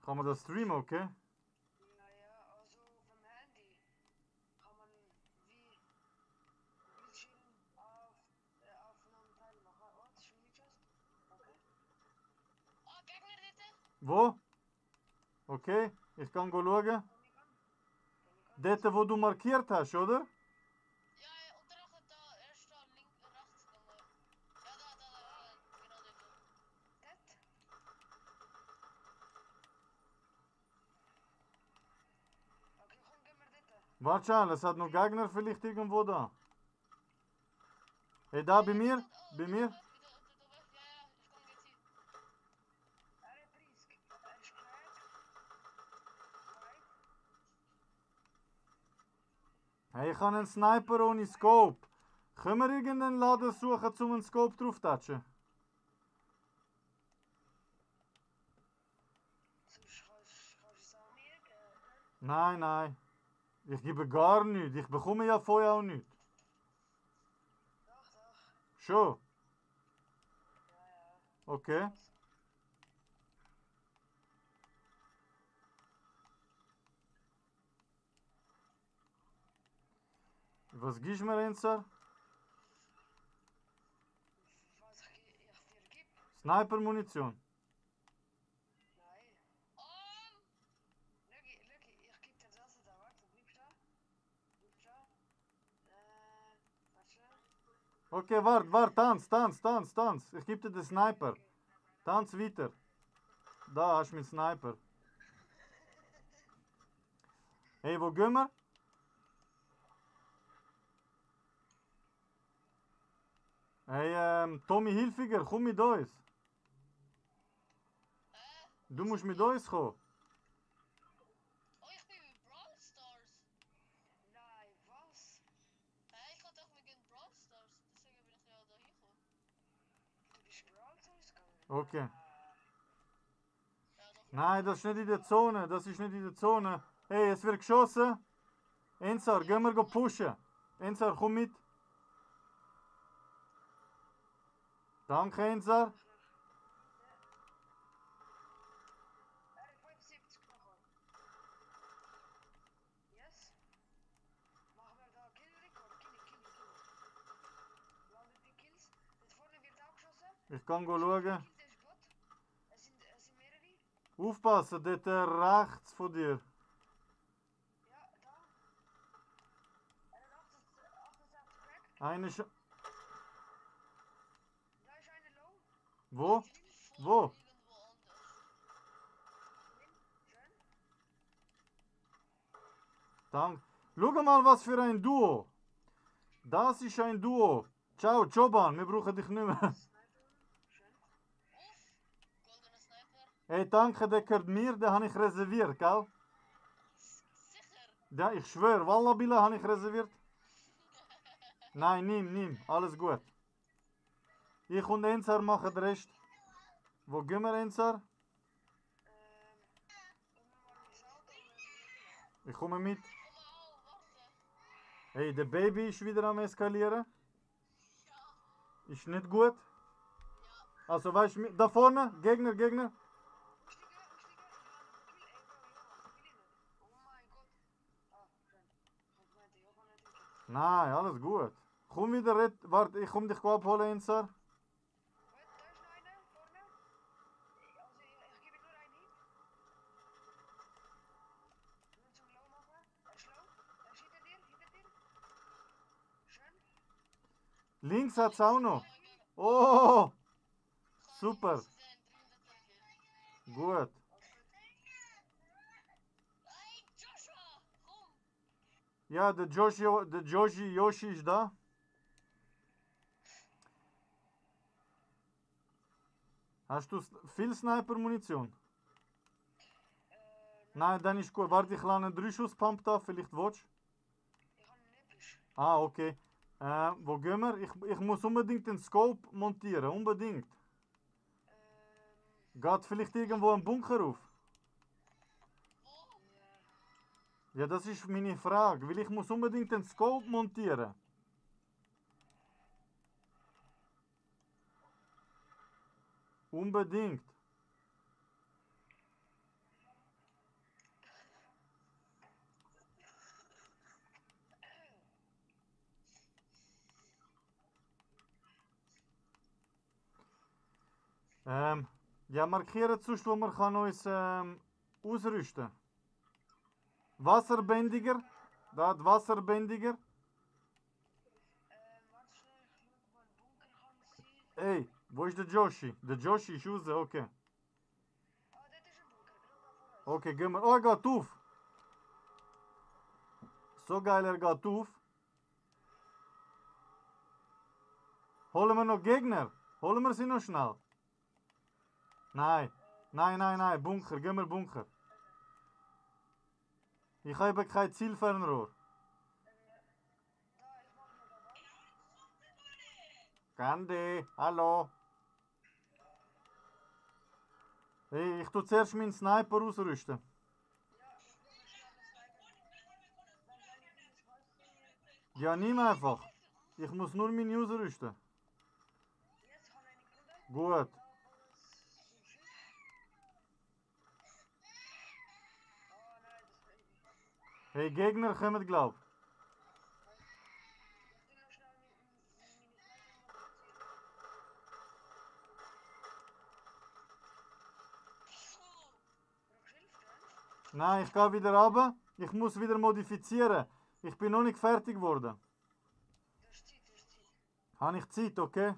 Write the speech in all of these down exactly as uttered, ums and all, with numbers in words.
Kann man das streamen, okay? Naja, also vom Handy kann man wie Bildschirm auf äh, Aufnahmen teilmachen. Warte, schon nicht just? Okay. Oh, Gegner dort. Wo? Okay, ich kann go schauen. Komm ich an. Komm ich an. Dort, wo du markiert hast, oder? Ja, ja, und danach da, erst da, links, rechts gegangen. Ja, da, da, da, genau dort. Dort? Okay, komm, gehen wir dort. Warte schon, es hat noch Gegner vielleicht irgendwo da. Hey, da bei mir? Bei mir? Ja, ja, ich komme jetzt hier. Er ist dreißig. Er ist crack. White. Hey, ich habe einen Sniper ohne Scope. Können wir irgendeinen Laden suchen, um einen Scope drauf zu touchen? Sonst kannst kannst du es auch mir geben. Nein, nein. Ich gebe gar nichts. Ich bekomme ja vorher auch nichts. Doch, doch. Schon? Ja, ja. Okay. Was? Was gibst du mir, Enzer? Was ich, ich dir gebe? Sniper-Munition. Nein. Um, Lucky, Lucky, ich gebe dir das da. Warte, bleib da. Bleib da. Äh, warte. Okay, warte, warte, tanz, tanz, tanz, tanz. Ich gebe dir den Sniper. Okay. Tanz weiter. Da hast du meinen Sniper. Hey, wo gehen wir? Hey, ähm, Tommy Hilfiger, komm mit uns. hä? Du musst mit uns kommen. Oh, ich bin mit Brawl Stars. Nein, was? Hä, ich hatte doch mit Brawl Stars. Deswegen bin ich ja da hingekommen. Du bist Brawl Stars gegangen? Okay. Ja, doch. Nein, das ist nicht in der Zone. Das ist nicht in der Zone. Hey, es wird geschossen. Ensar, gehen wir go pushen. Ensar, komm mit. Danke, Ensar. Er ist fünfundsiebzig Knochen. Yes. Machen wir da Kill-Record. Kill, kill, kill. Landet die Kills. Dort vorne wird auch geschossen. Ich kann go schauen. Kill, der ist Bot. Es sind, es sind mehrere. Aufpassen, dort äh, rechts von dir. Ja, da. Er hat achtundsechzig Crack. Eine Sch... Da ist einer low. Wo? Ich bin voll Wo? irgendwo anders. Win. Schön. Danke. Schau mal, was für ein Duo. Das ist ein Duo. Ciao, Joban, wir brauchen dich nicht mehr. Sniper. Schön. Uff, goldener Sniper. Hey, danke, der gehört mir, den habe ich reserviert, gell? S- Sicher. Ja, ich schwöre, Wallabilla habe ich reserviert. Nein, nimm, nimm, alles gut. Ich und Ensar machen den Rest. Wo gehen wir, Ensar? Ähm. Gehen wir mal ins Auto und dann. Ich komme mit. Komm mal auf, warte. Hey, der Baby ist wieder am Eskalieren. Ja, Ist nicht gut. ja. Also, weißt du, da vorne, Gegner, Gegner. Umstiegen, umstiegen. Ich lande Kill. Ey, Bro, Johann, ich will ihn nicht. Oh mein Gott. Ah, schön. Ich meinte, Johann hat ihn gekillt. Nein, alles gut. Komm wieder, red. Warte, ich komm dich abholen, Ensar. Wait, da ist noch einer vorne. Ich- Also, ich, ich gebe nur einen Hieb. Nur zum Low machen. Er ist low. Er ist hinter dir, hinter dir. Schön. Links hat's auch noch. Oh, Ich super. hab's gesehen, dreihundert Kill. Gut. Ey, Joshua, komm. Ja, der Joshi, der Joshi Yoshi ist da. Hast du s- viel Sniper-Munition? Äh, Nein, dann ist gut. Warte, ich lade einen drei Schuss Pump da, vielleicht willst du. ich habe einen episch. Ah, okay. Äh, wo gehen wir? Ich, ich muss unbedingt den Scope montieren, unbedingt. Ähm, Geht vielleicht irgendwo ein Bunker auf? Wo? ja. Ja, das ist meine Frage, weil ich muss unbedingt den Scope montieren. Unbedingt. Ähm, ja, markieren sonst, wo man kann uns ähm, ausrüsten. Wasserbändiger. Da hat Wasserbändiger. Ähm, warte schnell, ich schau, wo ein Bunker kann sein. Ey, wo ist der Joshi? Der Joshi ist raus, okay. Ah, dort ist ein Bunker, gerade da vor uns. Okay, gehen wir. Oh, er geht auf. So geil, er geht auf. Holen wir noch Gegner? Holen wir sie noch schnell? Nein. Nein, nein, nein. Bunker. Gehen wir Bunker. Ich habe kein Zielfernrohr. Da, ich mach mir da was. Candy, hallo. Hey, ich tu zuerst meinen Sniper ausrüsten. Ja, ich will mir schnell einen Sniper. Dann soll ich ihn ins Holz bringen. Ja, nimm einfach. Ich muss nur meine ausrüsten. Jetzt kann eine Kunde. Gut. Da ist ein Schiff. Oh nein, das Baby. Hey, Gegner kommen, glaub. Ich will noch schnell mit mit- mit meine Sniper modifizieren. Brauchst du Hilfe, gell? Nein, ich gehe wieder runter. Ich muss wieder modifizieren. Ich bin noch nicht fertig geworden. Du hast Zeit, du hast Zeit. Habe ich Zeit, okay?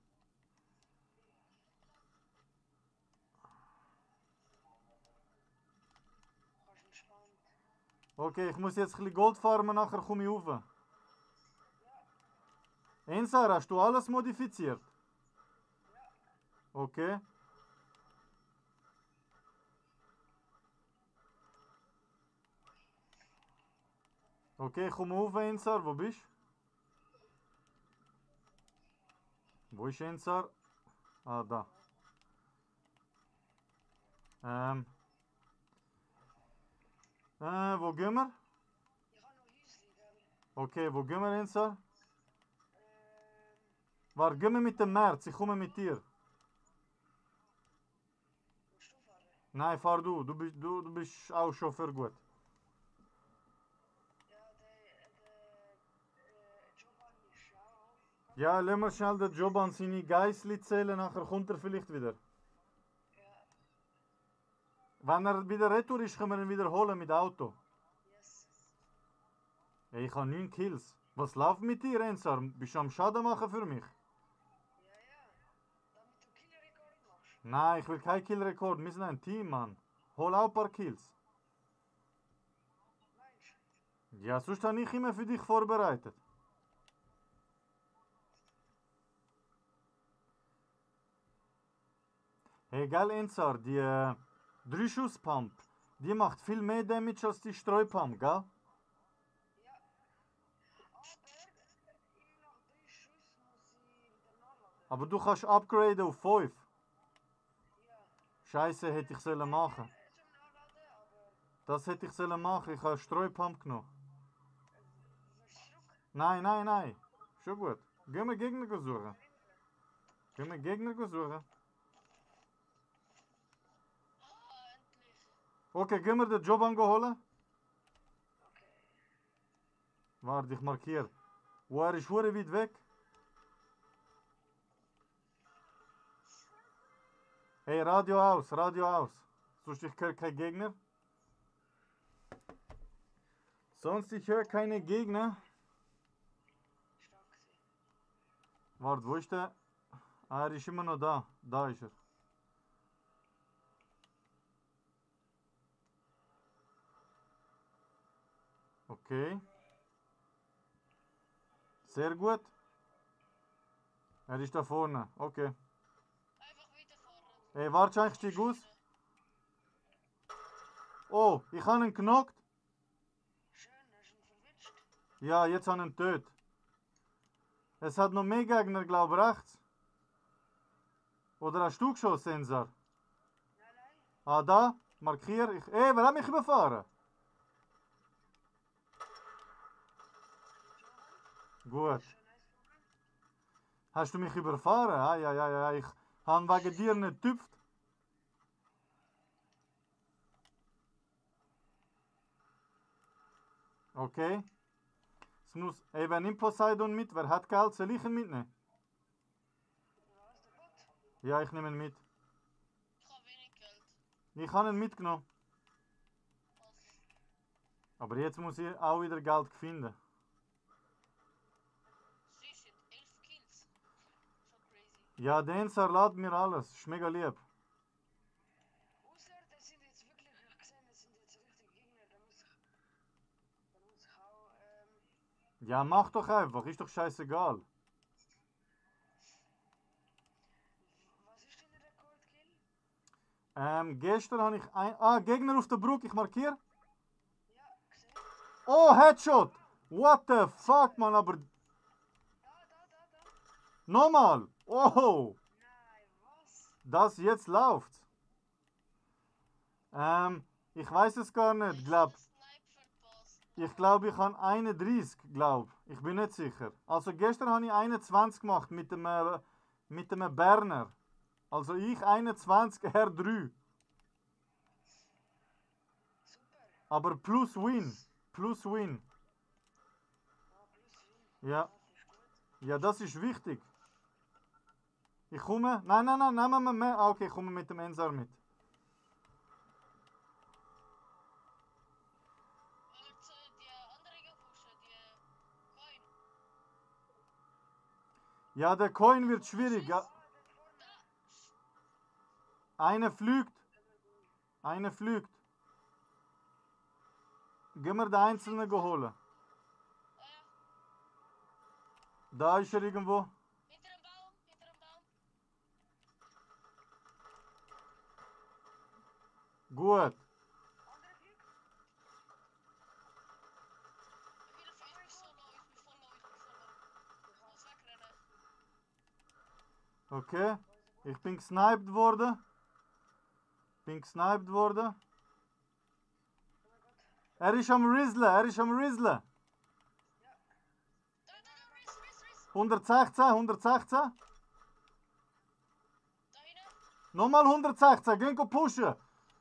Kannst entspannt. Okay, ich muss jetzt ein bisschen Gold farmen, nachher komme ich rauf. Ensar, hast du alles modifiziert? Okay. Okay, komm rauf, Ensar. Wo bist du? Wo ist Ensar? Ah, da. Ähm. Äh, wo gehen wir? Ich habe noch Häusli, gell? Okay, wo gehen wir, Ensar? Ähm, Warte, gehen wir mit dem März, ich komme mit dir. willst du fahren? Nein, fahr du, du bist, du, du bist auch Chauffeur gut. Ja, der, der, äh, Joban ist auch. Ja, lass mal schnell den Job an seine Geissli zählen, nachher kommt er vielleicht wieder. Ja, Wenn er wieder retour ist, können wir ihn wieder holen mit Auto. yes. Ey, ich habe neun Kills. Was läuft mit dir, Ensar? Bist du am Schaden machen für mich? Ja, ja. Damit du Killrekord machst. Nein, ich will keinen Killrekord. Wir sind ein Team, Mann. Hol auch ein paar Kills. Meinst du? Ja, sonst habe ich immer für dich vorbereitet. Hey, geil, Ensar, die äh, Drei-Schuss-Pump, die macht viel mehr Damage als die Streupump, gell? Ja. Aber immer nach drei Schuss muss ich wieder nachladen. Aber du kannst upgraden auf fünf. Ja. Scheiße, hätte ich sollen machen. Äh, Zum Nachladen, aber Das hätte ich sollen machen. Ich habe Streupump genommen. äh, wirst du zurück? Nein, nein, nein. Schon gut. Gehen wir Gegner suchen. Gehen wir Gegner suchen. Ah, endlich. Okay, gehen wir den Job holen. Okay. Warte, ich markiere. Wo er ist hure weit weg. Hey, Radio aus, Radio aus. Sonst ich höre keine Gegner. Sonst ich höre keine Gegner. Stark gewesen. Warte, wo ist der? Ah, er ist immer noch da. Da ist er. Okay. Sehr gut. Er ist da vorne. Okay. Einfach weiterfahren. Hey, warte, ich steig aus. Oh, ich habe ihn genockt. Schön, hast du ihn verwitscht? Ja, jetzt habe ich ihn tot. Es hat noch mehr Gegner, glaube ich, rechts. Oder hast du geschossen, Ensar? Nein, nein. Ah, da. Markier. Ich. Ey, wer hat mich überfahren? Gut. Schön Eisvogel. Hast du mich überfahren? Ah, ja, ja, ja. Ich habe wegen dir nicht getüpft. Okay. Es muss. Ey, wer nimmt Poseidon mit? Wer hat Geld? Soll ich ihn mitnehmen? Was, der Bot? Ja, ich nehme ihn mit. Ich habe ihn mitgenommen. Aber jetzt muss ich auch wieder Geld finden. Sie sind elf Kills. Schon crazy. Ja, den Salat mir alles. Ist mega lieb. Außer, das sind jetzt wirklich, ich habe gesehen, das sind jetzt richtige Gegner, da muss ich, da muss ich auch, ähm, Ja, mach doch einfach. Ist doch scheißegal. was ist denn der Rekordkill? Ähm, gestern habe ich ein... Ah, Gegner auf der Brücke. Ich markiere. Ja, gesehen. Oh, Headshot! What the fuck, man, aber... Da, da, da, da. Nochmal! Oh! Nein, was? Das jetzt läuft. Ähm, ich weiß es gar nicht, glaub. Ich glaube, ich habe einunddreißig, glaub. Ich bin nicht sicher. Also gestern habe ich einundzwanzig gemacht mit dem, äh, mit dem Berner. Also ich einundzwanzig, er drei. Super. Aber plus Win. Plus Win. Ja, plus Win. Ja. Das ist gut. Ja, das ist wichtig. Ich komme... Nein, nein, nein, nehmen wir mehr. Ah, okay, ich komme mit dem Ensar mit. Willst du die andere pushen, die Coin? Ja, der Coin wird schwierig. Ja. Ah, da vorne. Einer fliegt. Einer fliegt. Gehen wir den Einzelnen holen. Ah ja, Da ist er irgendwo. hinter dem Baum, hinter dem Baum. Gut. Andere Glück. Hilfe, ich bin so low, ich bin voll low, ich bin voll low. Ich muss wegrennen. Okay. Ich bin gesniped worden. Bin gesniped worden. Oh mein Gott. Er ist am Rizzlen. Er ist am Rizzlen. Da, da, da, Riss, Riss, Riss. hundertsechzehn, hundertsechzehn. Da hinten. Nochmal hundertsechzehn. Gehen go pushen. Kann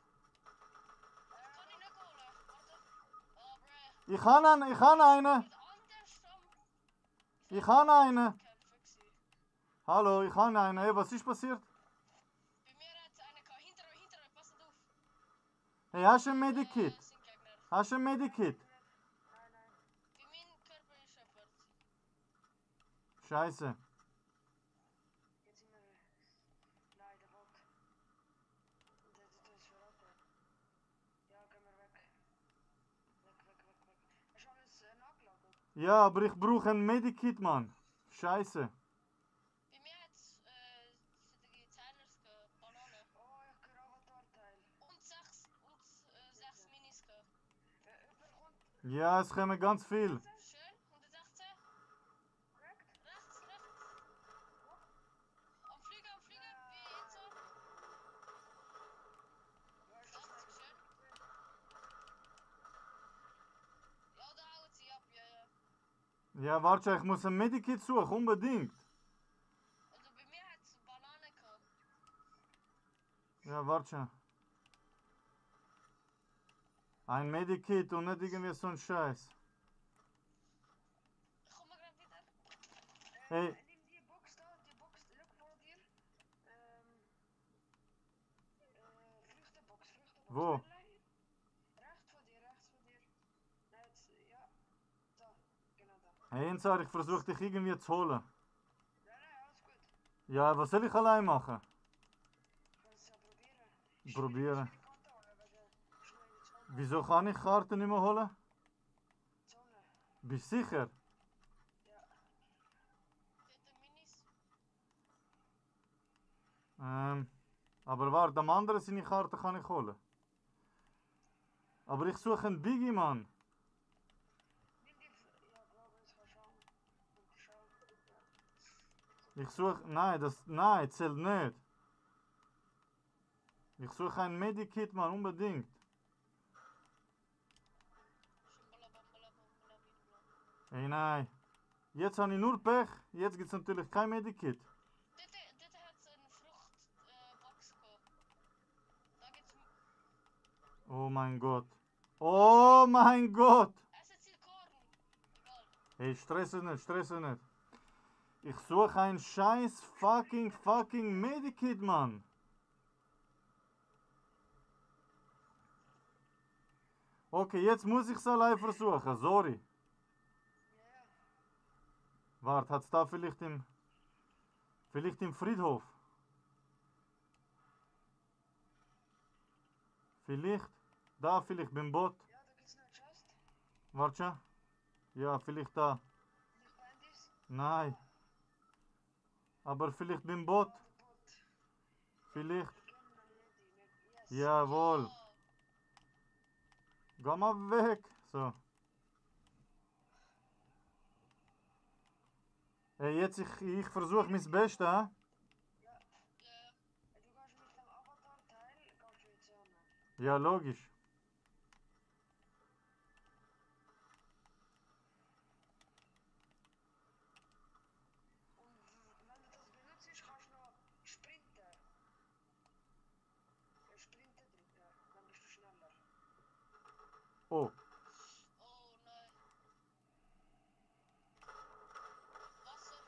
ich nicht holen. Warte. Oh, bruh. Ich habe einen. Ich habe einen. Mit anders am... Ich habe einen. Kämpfen gewesen. Hallo, ich habe einen. Hey, was ist passiert? Bei mir hat einer gehabt. Hinter euch, hinter euch, passt auf. Hey, hast du ein Medikit? Äh, sind Gegner. Hast du ein Medikit? Nein, nein. Bei meinem Körper ist jemand. Scheiße. Jetzt sind wir. Nein, der Bot. Der tut uns verraten. Ja, gehen wir weg. Weg, weg, weg, weg. Hast du alles äh, nachgeladen? Ja, aber ich brauche ein Medikit, Mann. Scheiße. Bei mir hat es äh, die Zahners gehabt, Banane. Oh, ich höre Avatar-Teil. Und sechs, und äh, sechs Minis gehabt. Äh, überkommt. Ja, es kommen ganz viel. Schön, hundertsechzehn. Korrekt? Rechts, rechts. Am Flüger, am Flüger, wie Inso. Ja, ist das achtzig, nice. schön. Ja, da haut sie ab, ja, ja. Ja, warte, ich muss ein Medikit suchen, unbedingt. Also bei mir hat es Banane gehabt. Ja, warte. Ein Medikit und nicht irgendwie so ein Scheiß. Ich komme gerade wieder. Hey. Äh, nimm die Box da, die Box, look vor dir. Ähm. Äh, Früchtebox, Früchtebox. Wo? Nein, nein. Rechts von dir, rechts von dir. Nein, jetzt, ja. Da, genau da. Hey, Ensar, ich versuche dich irgendwie zu holen. Nein, nein, alles gut. Ja, was soll ich allein machen? Ich kann es ja probieren. Probieren. Ich will die Karte holen, wegen schnell in die Zone. Wieso kann ich Karten nicht mehr holen? Zone. Bist du sicher? Ja. Dort Minis. Ähm, aber warte, am anderen seine Karte kann ich holen. Aber ich suche einen Biggie, Mann. Nimm die. F ja, glaube ich, kann schauen. Und schauen. Ja. Ich suche... Nein, das... Nein, zählt nicht. Ich suche ein Medikit, Mann, unbedingt. Schimbala, bambala, bambala, bibla. Hey, nein. Jetzt habe ich nur Pech. Jetzt gibt es natürlich kein Medikit. Dort, dort hat es eine Fruchtbox äh, Box gehabt. Da gibt's. Oh mein Gott. Oh mein Gott. Es hat viel Korn. Egal. Hey, stress es nicht, stress es nicht. Ich suche ein scheiß fucking fucking Medikit, Mann. Okay, jetzt muss ich es allein versuchen. Sorry. Ja, ja. Warte, hat es da vielleicht im... Vielleicht im Friedhof? Vielleicht? Da, vielleicht beim Boot. Ja, da gibt's eine Chest. Warte schon. Ja, vielleicht da. Nicht Bandys. Nein. Aber vielleicht beim Boot. Ah, der Bot. Vielleicht. Wir gehen dann ready. Yes. Jawohl. Geh mal weg. So. Hey, jetzt ich, ich versuche mein Bestes, hä? Ja. Ja. Äh, Du kannst mit dem Avatar-Teil kannst du jetzt auch noch. Ja, logisch. Und w- wenn du das benutzt, kannst du noch sprinten. Äh, Sprinten drücken, dann bist du schneller. Oh. Oh nein. Wasser.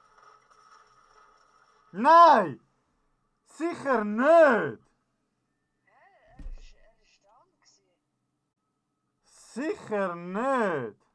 Nein! Sicher nicht! Hä? Er ist, er ist down gewesen. Sicher nicht!